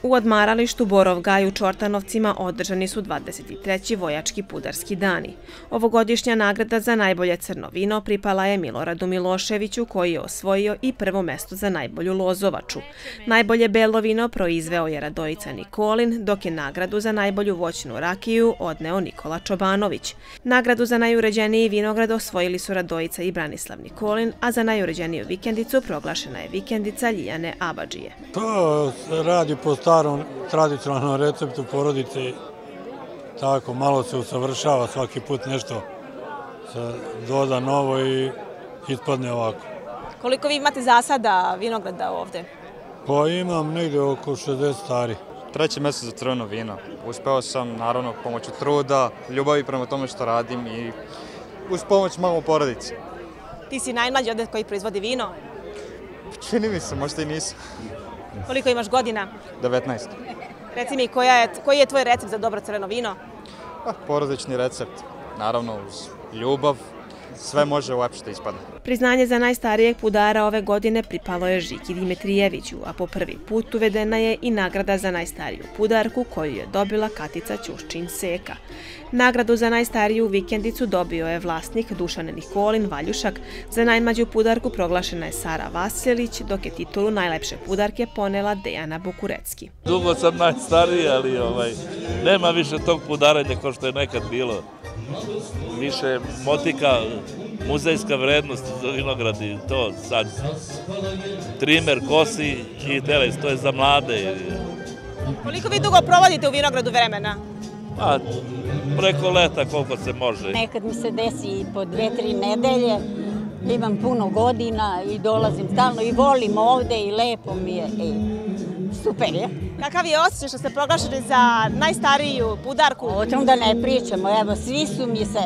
U odmaralištu Borov Gaj u Čortanovcima održani su 23. vojački pudarski dani. Ovogodišnja nagrada za najbolje crno vino pripala je Miloradu Miloševiću, koji je osvojio i prvo mesto za najbolju lozovaču. Najbolje belo vino proizveo je Radojica Nikolin, dok je nagradu za najbolju voćnu rakiju odneo Nikola Čobanović. Nagradu za najuređeniji vinograd osvojili su Radojica i Branislav Nikolin, a za najuređeniju vikendicu proglašena je vikendica Ljiljane Abadžije. To radi po starom tradicionalnom receptu porodice, tako malo se usavršava, svaki put nešto se doda novo i ispadne ovako. Koliko vi imate zasada vinograda ovde? Pa imam negde oko 60 stari. Treće mesto za crveno vino. Uspeo sam, naravno, pomoću truda, ljubavi prema tome što radim i uz pomoć malo porodice. Ti si najmlađi ovde koji proizvodi vino? Čini mi se, možda i nisam. Koliko imaš godina? 19. Reci mi, koji je tvoj recept za dobro crveno vino? Porodični recept. Naravno, uz ljubav, sve može uopšte ispadne. Priznanje za najstarijeg pudara ove godine pripalo je Žiki Dimitrijeviću, a po prvi put uvedena je i nagrada za najstariju pudarku koju je dobila Katica Ćuščin Seka. Nagradu za najstariju vikendicu dobio je vlasnik Dušan Nikolin Valjušak, za najmlađu pudarku proglašena je Sara Vasilić, dok je titulu najlepše pudarke ponela Dejana Bukurecki. Dugo sam najstariji, ali nema više tog pudarenja kao što je nekad bilo. Više motika, muzejska vrednost za vinograd i to sad. Trimer, kosi i teles, to je za mlade. Koliko vi dugo provodite u vinogradu vremena? Preko leta koliko se može. Nekad mi se desi i po 2-3 nedelje, imam puno godina i dolazim stalno i volim ovde i lepo mi je. Super je. Kakav je osjećaj što ste proglašeni za najstariju pudarku? O tom da ne pričamo, evo svi su mi se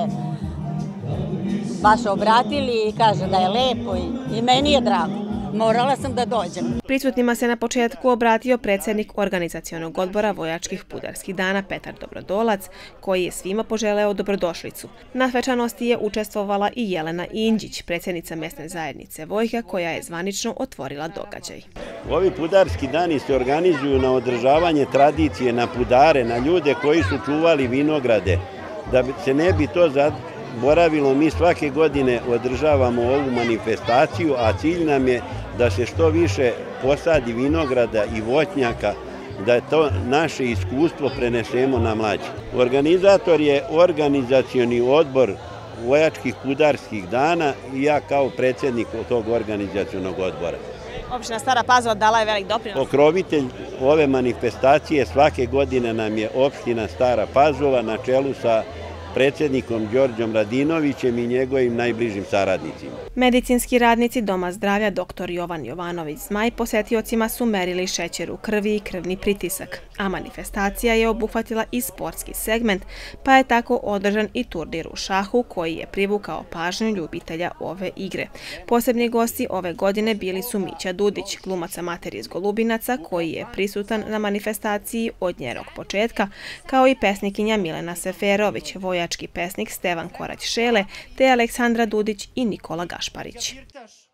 baš obratili i kaže da je lepo i meni je drago. Morala sam da dođem. Prisutnima se na početku obratio predsjednik organizacionog odbora vojačkih pudarskih dana Petar Dobrodolac, koji je svima poželeo dobrodošlicu. Na svečanosti je učestvovala i Jelena Inđić, predsjednica mesne zajednice Vojka, koja je zvanično otvorila događaj. Ovi pudarski dani se organizuju na održavanje tradicije, na pudare, na ljude koji su čuvali vinograde. Da se ne bi to zaboravilo, mi svake godine održavamo ovu manifestaciju, a cilj nam je da se što više posadi vinograda i voćnjaka, da to naše iskustvo prenesemo na mlađe. Organizator je organizacioni odbor vojačkih pudarskih dana i ja kao predsjednik tog organizacionog odbora. Opština Stara Pazova dala je velik doprinos. Pokrovitelj ove manifestacije svake godine nam je opština Stara Pazova na čelu sa predsjednikom Đorđom Radinovićem i njegovim najbližim saradnicima. Medicinski radnici Doma zdravlja dr. Jovan Jovanović Zmaj posetiocima su merili šećer u krvi i krvni pritisak, a manifestacija je obuhvatila i sportski segment, pa je tako održan i turnir u šahu koji je privukao pažnju ljubitelja ove igre. Posebni gosti ove godine bili su Mića Dudić, glumac amater iz Golubinaca, koji je prisutan na manifestaciji od njenog početka, kao i pesnikinja Milena Seferović, vojački pesnik Stevan Korać Šele, te Aleksandra Dudić i Nikola Gašparić.